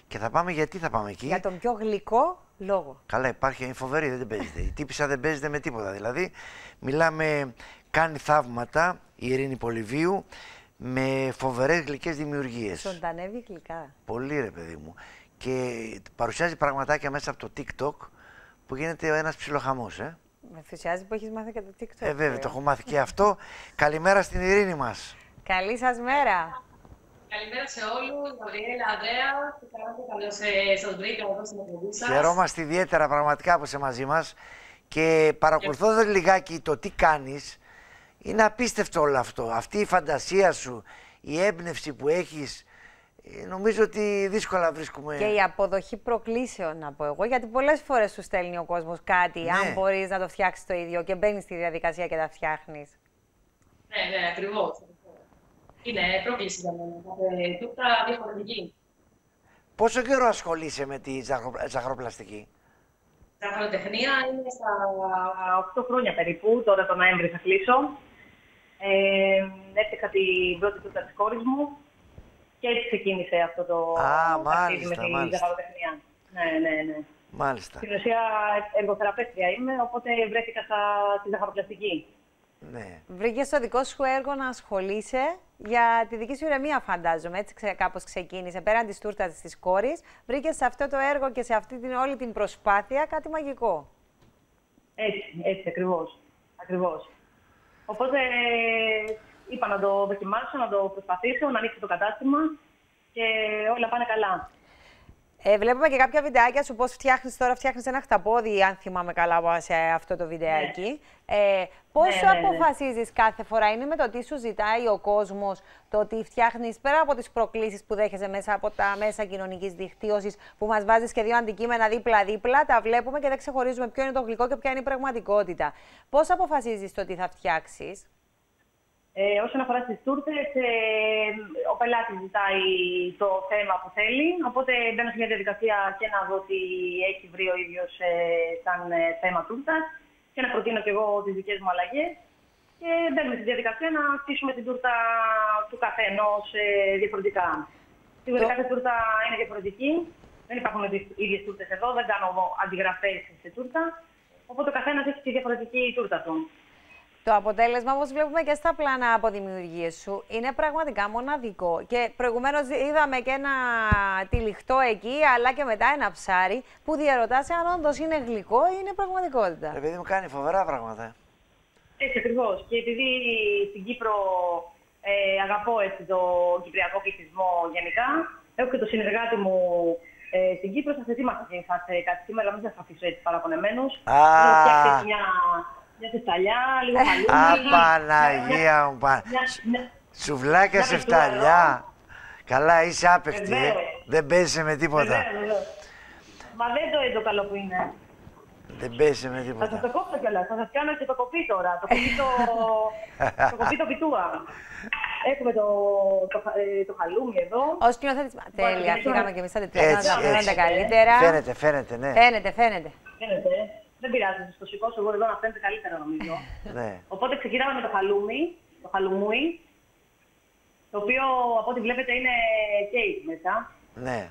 Και θα πάμε γιατί θα πάμε εκεί. Για τον πιο γλυκό λόγο. Καλά, υπάρχει, είναι φοβερή, δεν παίζεται. Η τύπισσα δεν παίζεται με τίποτα. Δηλαδή, μιλάμε, κάνει θαύματα η Ειρήνη Πολυβίου με φοβερές γλυκές δημιουργίες. Ζωντανεύει γλυκά. Πολύ ρε παιδί μου. Και παρουσιάζει πραγματάκια μέσα από το TikTok που γίνεται ένας ψιλοχαμός, Με ενθουσιάζει που έχεις μάθει και το TikTok. Βέβαια, το έχω μάθει και αυτό. Καλημέρα στην Ειρήνη μας. Καλή σας μέρα. Καλημέρα σε όλους, Γαβριέλα, Ανδρέα. Καλώς σας βρήκα εδώ στην εκπομπή σας. Χαιρόμαστε ιδιαίτερα πραγματικά που είσαι μαζί μας και παρακολουθώντας λιγάκι το τι κάνεις, είναι απίστευτο όλο αυτό. Αυτή η φαντασία σου, η έμπνευση που έχεις, νομίζω ότι δύσκολα βρίσκουμε. Και η αποδοχή προκλήσεων, να πω εγώ, γιατί πολλές φορές σου στέλνει ο κόσμος κάτι, Ναι. αν μπορείς να το φτιάξεις το ίδιο και μπαίνεις στη διαδικασία και τα φτιάχνεις. Ναι, ακριβώς. Είναι πρόκληση για μένα. Κάθε τούτα διαφορετική. Πόσο καιρό ασχολείσαι με τη ζαχαροπλαστική? Ζαχαροτεχνία είναι στα 8 χρόνια περίπου. Τώρα το Νοέμβρη θα κλείσω. Έφτιαξα την πρώτη τούτα της κόρης μου και έτσι ξεκίνησε αυτό το ταξίδι με τη ζαχαροτεχνία. Ναι. Μάλιστα. Στην ουσία εργοθεραπεύτρια είμαι, οπότε βρέθηκα στη ζαχαροπλαστική. Ναι. Βρήκες το δικό σου έργο να ασχολείσαι για τη δική σου ηρεμία, φαντάζομαι. Έτσι κάπως ξεκίνησε. Πέραν της τούρτας της κόρης, βρήκες σε αυτό το έργο και σε αυτή όλη την προσπάθεια κάτι μαγικό. Έτσι ακριβώς. Οπότε είπα να το δοκιμάσω, να το προσπαθήσω, να ανοίξω το κατάστημα και όλα πάνε καλά. Βλέπουμε και κάποια βιντεάκια σου πώς φτιάχνεις τώρα. Φτιάχνεις ένα χταπόδι, αν θυμάμαι καλά, σε αυτό το βιντεάκι. Πώς αποφασίζεις κάθε φορά? Είναι με το τι σου ζητάει ο κόσμος, το ότι φτιάχνεις πέρα από τις προκλήσεις που δέχεσαι μέσα από τα μέσα κοινωνικής δικτύωσης, που μας βάζεις και δύο αντικείμενα δίπλα-δίπλα, τα βλέπουμε και δεν ξεχωρίζουμε ποιο είναι το γλυκό και ποια είναι η πραγματικότητα. Πώς αποφασίζεις το τι θα φτιάξεις? Όσον αφορά στις τούρτες, ο πελάτης ζητάει το θέμα που θέλει, οπότε μπαίνω σε μια διαδικασία και να δω τι έχει βρει ο ίδιος σαν θέμα τούρτας και να προτείνω και εγώ τις δικές μου αλλαγές και μπαίνουμε στη διαδικασία να στήσουμε την τούρτα του καθενός διαφορετικά. Σίγουρα κάθε τούρτα είναι διαφορετική, δεν υπάρχουν οι ίδιες τούρτες εδώ, δεν κάνω αντιγραφές σε τούρτα, οπότε ο καθένας έχει τη διαφορετική τούρτα του. Το αποτέλεσμα, όπως βλέπουμε και στα πλάνα από δημιουργίες σου, είναι πραγματικά μοναδικό. Και προηγουμένως είδαμε και ένα τυλιχτό εκεί, αλλά και μετά ένα ψάρι, που διαρωτάσαι αν όντως είναι γλυκό ή είναι πραγματικότητα. Επειδή μου κάνει φοβερά πράγματα. Έτσι ακριβώς. Και επειδή στην Κύπρο αγαπώ έτσι το κυπριακό πληθυσμό γενικά, έχω και το συνεργάτη μου στην Κύπρο, σας ετοίμασα και κάτι σήμερα, μην σας αφήσω έτσι παραπονεμένους. Έχω φτιάξει μια σεφταλιά, λίγο χαλούμι. Παναγία μου, σουβλάκια σεφταλιά. Καλά, είσαι άπεχτη, δεν παίζεσαι με τίποτα. Μα δεν το είναι το καλό που είναι. Δεν παίζεσαι με τίποτα. Θα σας το κόψω κιόλας, θα σας κάνω και το κοπί τώρα, το κοπί το πιτούα. Έχουμε το χαλούμι εδώ. Ως σκηνοθέτης, τέλεια, φύγαμε και εμείς τα τετράγωνα, να φαίνονται καλύτερα. Φαίνεται, ναι. Φαίνεται. Δεν πειράζει, στο σηκώσω εγώ εδώ να φαίνεται καλύτερα νομίζω. Ναι. Οπότε ξεκινάμε με το χαλουμούι, το οποίο από ό,τι βλέπετε είναι κέικ μέσα. Ναι.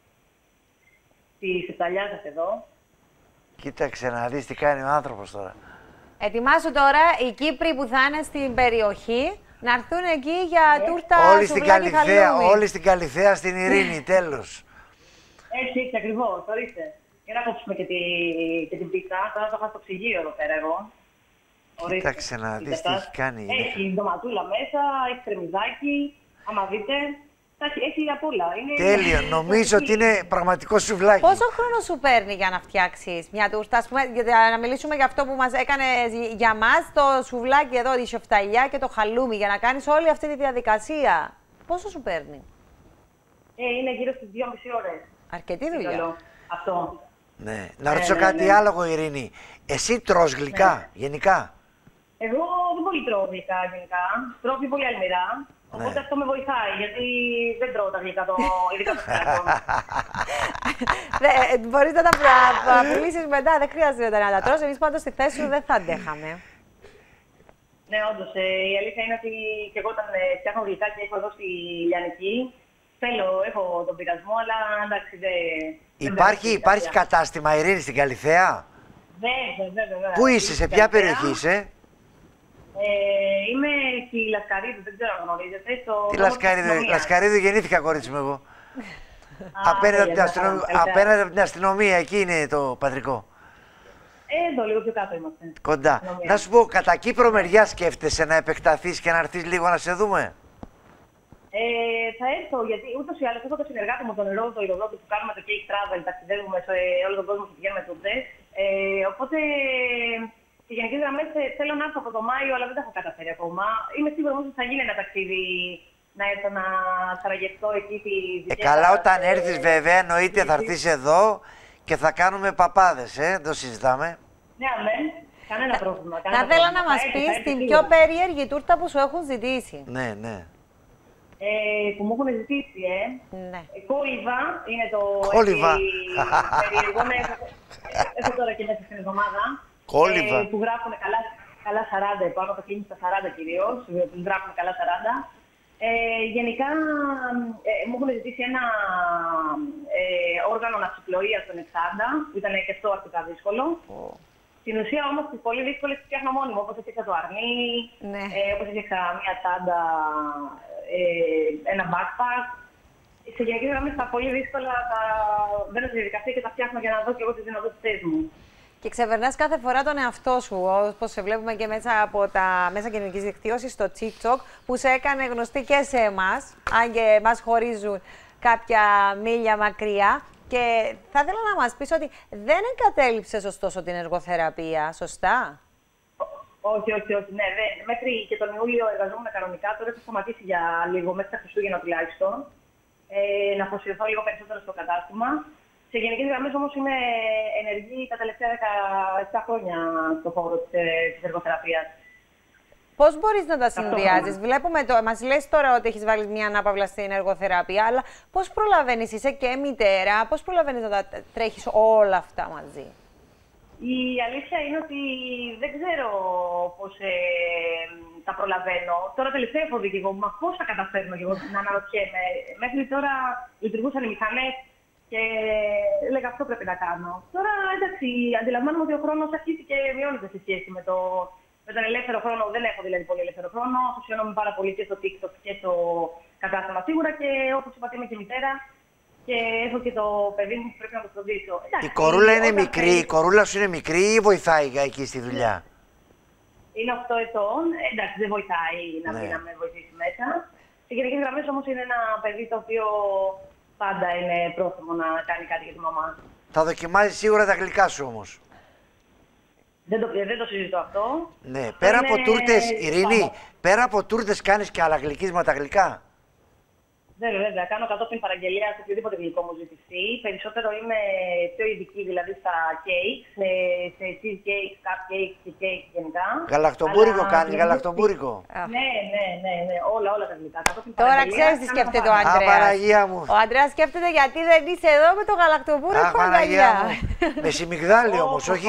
Τη σεφταλιά σας εδώ. Κοίταξε να δεις τι κάνει ο άνθρωπος τώρα. Ετοιμάσου τώρα οι Κύπροι που θα είναι στην περιοχή να έρθουν εκεί για τούρτα σουβλάκι χαλούμι. Όλοι στην Καλιθέα, στην Ειρήνη, τέλος. Έτσι ακριβώς, ορίστε. Για να κόψουμε και την πίτσα. Τώρα το είχα στο ψυγείο εδώ πέρα εγώ. Κοίταξε να δεις τι έχει κάνει. Έχει ντοματούλα μέσα, έχει κρεμμυδάκι. Άμα δείτε, έχει απ' όλα. Τέλειο. Νομίζω ότι είναι πραγματικό σουβλάκι. Πόσο χρόνο σου παίρνει για να φτιάξεις μια τούρτα? Ας πούμε, για να μιλήσουμε για αυτό που μας έκανε για μας, το σουβλάκι εδώ, η σοφταλιά και το χαλούμι, για να κάνεις όλη αυτή τη διαδικασία. Πόσο σου παίρνει? Είναι γύρω στις 2,5 ώρες. Αρκετή δουλειά. Αυτό. Ναι. Να ρωτήσω κάτι άλλο, Ειρήνη. Εσύ τρως γλυκά, γενικά? Εγώ δεν πολύ τρώω γλυκά γενικά. Τρώω πιο πολύ αλμυρά. Οπότε αυτό με βοηθάει, γιατί δεν τρώω τα γλυκά, ειδικά το φυλακό. Μπορείς να τα απειλήσεις μετά, δεν χρειάζεται να τα τρως. Εμείς πάντως στη θέση σου δεν θα αντέχαμε. Ναι, όντως. Η αλήθεια είναι ότι και εγώ όταν φτιάχνω γλυκά και έχω εδώ στη Λιανική, έχω τον πειρασμό, αλλά εντάξει, Υπάρχει κατάστημα Ειρήνη στην Καλιθέα? Βέβαια. Πού είσαι, σε ποια περιοχή είσαι? Είμαι στη Λασκαρίδου, δεν ξέρω αν γνωρίζετε. Τη Λασκαρίδου γεννήθηκα, κορίτσι μου εγώ. Απέναντι από την αστυνομία, εκεί είναι το πατρικό. Εδώ, λίγο πιο κάτω είμαστε. Κοντά. Να σου πω, κατά Κύπρο μεριά σκέφτεσαι να επεκταθείς και να έρθεις λίγο να σε δούμε? Θα έρθω, γιατί ούτως ή άλλως έχω το συνεργάτη μου τον Ρόδο, η Ροδότη, που κάνουμε το Cake Travel, ταξιδεύουμε σε όλο τον κόσμο και πηγαίνουμε τουρτές. Οπότε, σε γενικές γραμμές θέλω να έρθω από το Μάιο, αλλά δεν τα έχω καταφέρει ακόμα. Είμαι σίγουρη όμως ότι θα γίνει ένα ταξίδι να έρθω να θαραγευτώ εκεί τη δουλειά. Καλά, όταν έρθεις βέβαια, εννοείται θα έρθεις εδώ και θα κάνουμε παπάδες, δεν το συζητάμε. Ναι, αμέ. Κανένα πρόβλημα. Θα ήθελα να μας πεις την πιο περίεργη τούρτα που σου έχουν ζητήσει. Ναι. Που μου έχουν ζητήσει, Ναι. Κόλυβα είναι το Κόλυβα. περίεργο. Έχω τώρα και μέσα στην εβδομάδα. Κόλυβα. Που γράφουν καλά 40 επάνω, το κλείνει στα 40 κυρίως, που γράφουν καλά 40. Γενικά μου έχουν ζητήσει ένα όργανο ναυσιπλοείας στον Εξάντα, που ήταν και αυτό αρκετά δύσκολο. Στην ουσία όμως τις πολύ δύσκολες τις φτιάχνω μόνιμο, όπως έφτιαξα το αρνί, όπως έφτιαξα μια τσάντα, ένα backpack. Σε γενικές γραμμές τα πολύ δύσκολα θα μπαίνω στη διαδικασία και τα φτιάχνω για να δω και εγώ τις δυνατότητές μου. Και ξεπερνάς κάθε φορά τον εαυτό σου, όπως σε βλέπουμε και μέσα από τα μέσα κοινωνικής δικτύωσης, στο TikTok, που σε έκανε γνωστή και σε εμάς, αν και μας χωρίζουν κάποια μίλια μακριά. Και θα ήθελα να μας πεις ότι δεν εγκατέλειψες ωστόσο την εργοθεραπεία, σωστά? Όχι. Ναι, μέχρι και τον Ιούλιο εργαζόμουν κανονικά. Τώρα έχω σταματήσει για λίγο, μέχρι τα Χριστούγεννα τουλάχιστον. Να αφοσιωθώ λίγο περισσότερο στο κατάστημα. Σε γενικές γραμμές όμως είμαι ενεργή τα τελευταία 17 χρόνια στον χώρο της εργοθεραπείας. Πώς μπορείς να τα συνδυάζεις? Βλέπουμε μας λες τώρα ότι έχεις βάλει μια ανάπαυλα στην εργοθεραπεία, αλλά πώς προλαβαίνεις, είσαι και μητέρα, πώς προλαβαίνεις να τα τρέχεις όλα αυτά μαζί? Η αλήθεια είναι ότι δεν ξέρω πώς τα προλαβαίνω. Τώρα τελευταία έχω δει και εγώ, μα πώς θα καταφέρνω και εγώ να αναρωτιέμαι. Μέχρι τώρα λειτουργούσαν οι μηχανές και έλεγα αυτό πρέπει να κάνω. Τώρα εντάξει, αντιλαμβάνομαι ότι ο χρόνος αρχίζει και μειώνεται σε σχέση με τον ελεύθερο χρόνο. Δεν έχω δηλαδή πολύ ελεύθερο χρόνο. Αφοσιώνομαι πάρα πολύ και στο TikTok και στο κατάστημα σίγουρα. Και όπως είπατε, είμαι και μητέρα. Και έχω και το παιδί μου που πρέπει να το φροντίσω. Η κορούλα είναι μικρή, η κορούλα σου είναι μικρή ή βοηθάει εκεί στη δουλειά? Είναι 8 ετών. Εντάξει, δεν βοηθάει να πει να με βοηθήσει μέσα. Σε γενικές γραμμές όμως είναι ένα παιδί το οποίο πάντα είναι πρόθυμο να κάνει κάτι για τη μαμά. Θα δοκιμάζει σίγουρα τα γλυκά σου όμως. Δεν το συζητώ αυτό. Ναι, πέρα από τούρτες, Ειρήνη, πέρα από τούρτες κάνεις και άλλα γλυκίσματα γλυκά? Βέβαια. Κάνω κατόπιν παραγγελία σε οποιοδήποτε γλυκό μου ζητηθεί. Περισσότερο είμαι πιο ειδική δηλαδή στα cake, σε cheesecake, cupcakes και cake γενικά. Γαλακτομπούρικο κάνεις, γαλακτομπούρικο? Ναι. Όλα τα γλυκά. Τώρα ξέρεις τι σκέφτεται ο Ανδρέας. Παναγία μου. Ο Ανδρέας σκέφτεται γιατί δεν είσαι εδώ με το γαλακτομπούρικο, αγκαλιά. Με σιμιγδάλι όμως, όχι...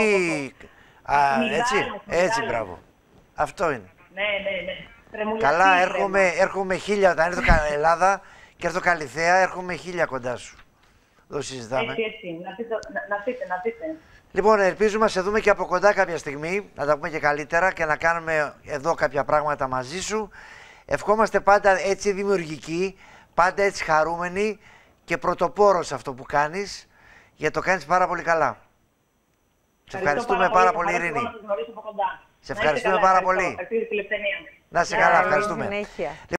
Έτσι, μπράβο. Αυτό είναι. Ναι. Καλά, έρχομαι 1000 όταν έρθω Ελλάδα και έρθω Καλιθέα, έρχομαι 1000 κοντά σου. Δεν συζητάμε. Έτσι. Να πείτε. Λοιπόν, ελπίζουμε να σε δούμε και από κοντά κάποια στιγμή, να τα πούμε και καλύτερα και να κάνουμε εδώ κάποια πράγματα μαζί σου. Ευχόμαστε πάντα έτσι δημιουργικοί, πάντα έτσι χαρούμενοι και πρωτοπόρος σε αυτό που κάνεις, γιατί το κάνεις πάρα πολύ καλά. Σε ευχαριστούμε πάρα πολύ, Ειρήνη. Σε ευχαριστούμε πάρα πολύ. Να είσαι καλά, ευχαριστούμε.